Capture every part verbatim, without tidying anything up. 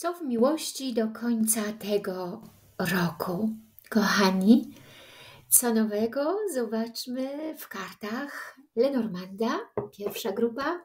Co w miłości do końca tego roku? Kochani, co nowego zobaczmy w kartach Lenormanda, pierwsza grupa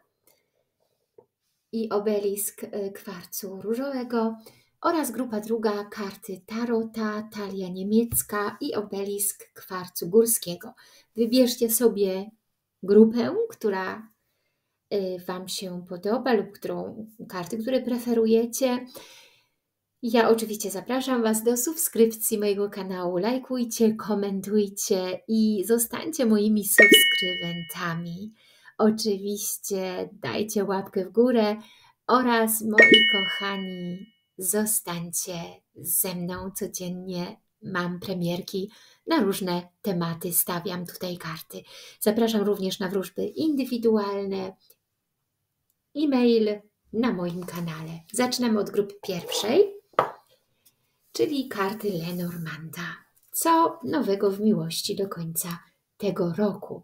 i obelisk y, kwarcu różowego oraz grupa druga, karty Tarota, talia niemiecka i obelisk kwarcu górskiego. Wybierzcie sobie grupę, która y, Wam się podoba lub którą, karty, które preferujecie. Ja oczywiście zapraszam Was do subskrypcji mojego kanału. Lajkujcie, komentujcie i zostańcie moimi subskrybentami. Oczywiście dajcie łapkę w górę oraz moi kochani, zostańcie ze mną codziennie. Mam premierki na różne tematy, stawiam tutaj karty. Zapraszam również na wróżby indywidualne, e-mail na moim kanale. Zaczynamy od grupy pierwszej, czyli karty Lenormanda. Co nowego w miłości do końca tego roku?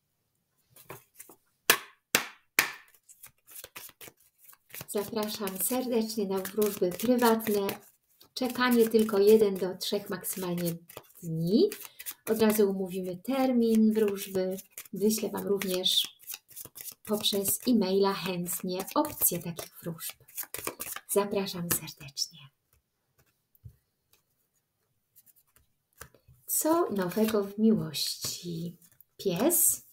Zapraszam serdecznie na wróżby prywatne. Czekanie tylko jeden do trzech maksymalnie dni. Od razu umówimy termin wróżby. Wyślę Wam również poprzez e-maila chętnie opcje takich wróżb. Zapraszam serdecznie. Co nowego w miłości? Pies,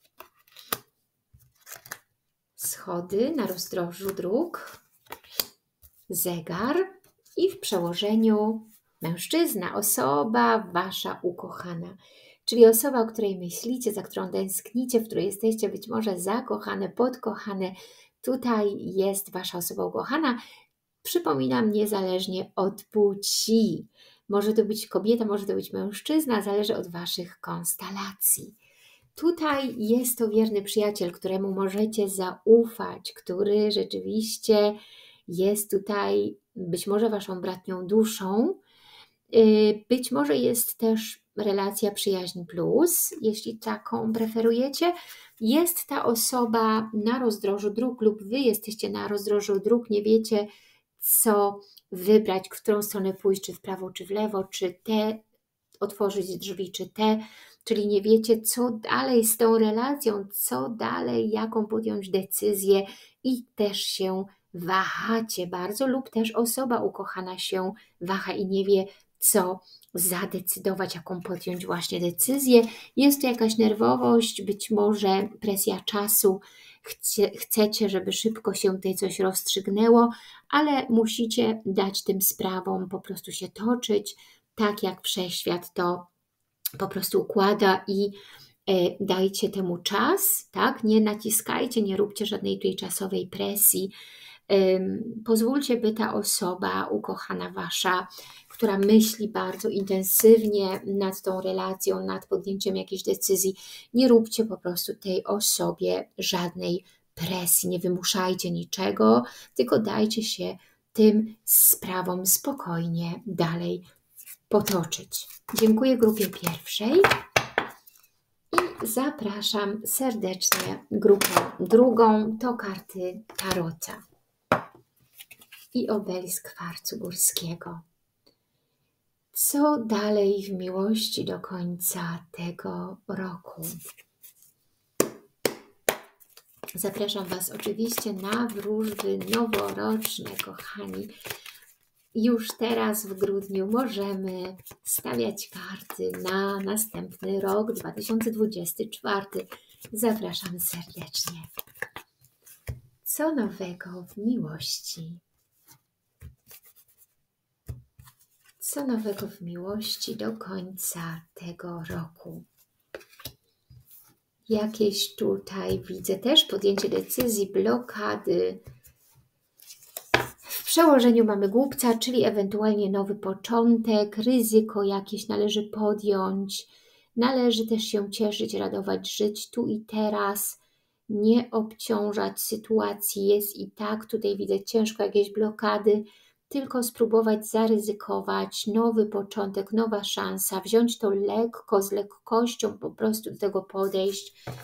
schody na rozdrożu dróg, zegar i w przełożeniu mężczyzna, osoba Wasza ukochana. Czyli osoba, o której myślicie, za którą tęsknicie, w której jesteście być może zakochane, podkochane. Tutaj jest Wasza osoba ukochana. Przypominam, niezależnie od płci. Może to być kobieta, może to być mężczyzna, zależy od Waszych konstelacji. Tutaj jest to wierny przyjaciel, któremu możecie zaufać, który rzeczywiście jest tutaj być może Waszą bratnią duszą. Być może jest też relacja przyjaźń plus, jeśli taką preferujecie. Jest ta osoba na rozdrożu dróg lub Wy jesteście na rozdrożu dróg, nie wiecie, co wybrać, w którą stronę pójść, czy w prawo, czy w lewo, czy te otworzyć drzwi, czy te, czyli nie wiecie, co dalej z tą relacją, co dalej, jaką podjąć decyzję i też się wahacie bardzo lub też osoba ukochana się waha i nie wie, co zadecydować, jaką podjąć właśnie decyzję. Jest to jakaś nerwowość, być może presja czasu, Chcie, chcecie, żeby szybko się tutaj coś rozstrzygnęło, ale musicie dać tym sprawom po prostu się toczyć, tak jak wszechświat to po prostu układa i e, dajcie temu czas, tak? Nie naciskajcie, nie róbcie żadnej tutaj czasowej presji. Ym, pozwólcie, by ta osoba ukochana Wasza, która myśli bardzo intensywnie nad tą relacją, nad podjęciem jakiejś decyzji, nie róbcie po prostu tej osobie żadnej presji, nie wymuszajcie niczego, tylko dajcie się tym sprawom spokojnie dalej potoczyć. Dziękuję grupie pierwszej i zapraszam serdecznie grupę drugą, to karty Tarota i obelisk kwarcu górskiego. Co dalej w miłości do końca tego roku? Zapraszam Was oczywiście na wróżby noworoczne, kochani. Już teraz w grudniu możemy stawiać karty na następny rok dwa tysiące dwudziesty czwarty. Zapraszam serdecznie. Co nowego w miłości? Co nowego w miłości do końca tego roku? Jakieś tutaj widzę też podjęcie decyzji, blokady. W przełożeniu mamy głupca, czyli ewentualnie nowy początek, ryzyko jakieś należy podjąć. Należy też się cieszyć, radować, żyć tu i teraz, nie obciążać sytuacji. Jest i tak, tutaj widzę ciężko jakieś blokady, tylko spróbować zaryzykować, nowy początek, nowa szansa, wziąć to lekko, z lekkością po prostu do tego podejść.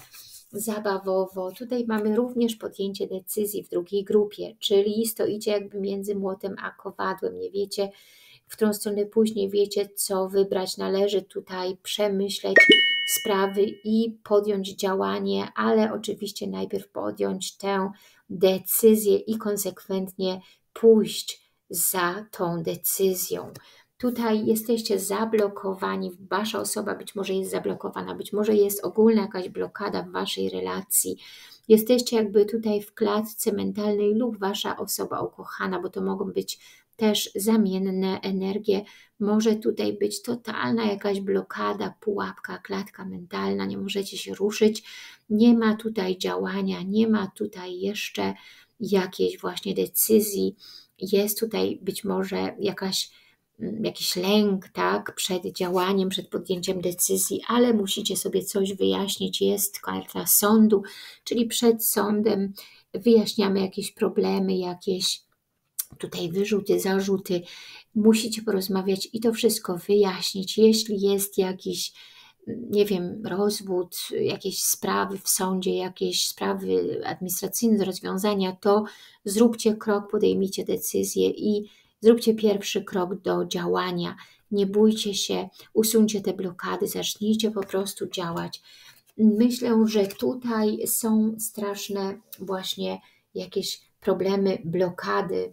zabawowo. Tutaj mamy również podjęcie decyzji w drugiej grupie, czyli stoicie jakby między młotem a kowadłem. Nie wiecie, w którą stronę pójść, nie wiecie, co wybrać. Należy tutaj przemyśleć sprawy i podjąć działanie, ale oczywiście najpierw podjąć tę decyzję i konsekwentnie pójść za tą decyzją. Tutaj jesteście zablokowani, Wasza osoba być może jest zablokowana, być może jest ogólna jakaś blokada w Waszej relacji. Jesteście jakby tutaj w klatce mentalnej lub Wasza osoba ukochana, bo to mogą być też zamienne energie. Może tutaj być totalna jakaś blokada, pułapka, klatka mentalna, nie możecie się ruszyć, nie ma tutaj działania, nie ma tutaj jeszcze jakiejś właśnie decyzji. Jest tutaj być może jakaś jakiś lęk, tak, przed działaniem, przed podjęciem decyzji, ale musicie sobie coś wyjaśnić. Jest karta sądu, czyli przed sądem wyjaśniamy jakieś problemy, jakieś tutaj wyrzuty, zarzuty. Musicie porozmawiać i to wszystko wyjaśnić. Jeśli jest jakiś, nie wiem, rozwód, jakieś sprawy w sądzie, jakieś sprawy administracyjne do rozwiązania, to zróbcie krok, podejmijcie decyzję i zróbcie pierwszy krok do działania. Nie bójcie się, usuńcie te blokady, zacznijcie po prostu działać. Myślę, że tutaj są straszne właśnie jakieś problemy, blokady,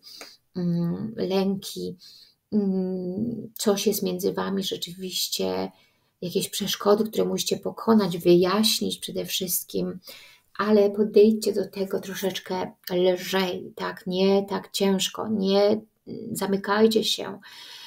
lęki, coś jest między Wami rzeczywiście, jakieś przeszkody, które musicie pokonać, wyjaśnić przede wszystkim, ale podejdźcie do tego troszeczkę lżej, tak, nie tak ciężko, nie zamykajcie się.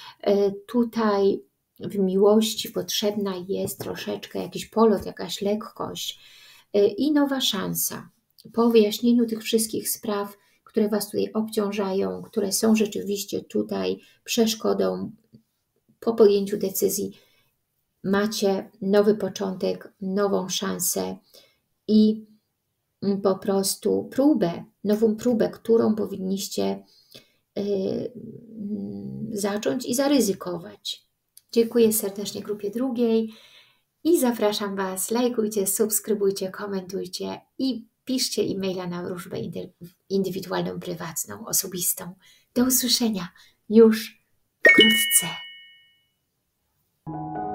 Tutaj w miłości potrzebna jest troszeczkę jakiś polot, jakaś lekkość i nowa szansa. Po wyjaśnieniu tych wszystkich spraw, które Was tutaj obciążają, które są rzeczywiście tutaj przeszkodą, po podjęciu decyzji macie nowy początek, nową szansę i po prostu próbę, nową próbę, którą powinniście yy, zacząć i zaryzykować. Dziękuję serdecznie grupie drugiej i zapraszam Was, lajkujcie, subskrybujcie, komentujcie i piszcie e-maila na wróżbę indywidualną, prywatną, osobistą. Do usłyszenia już wkrótce.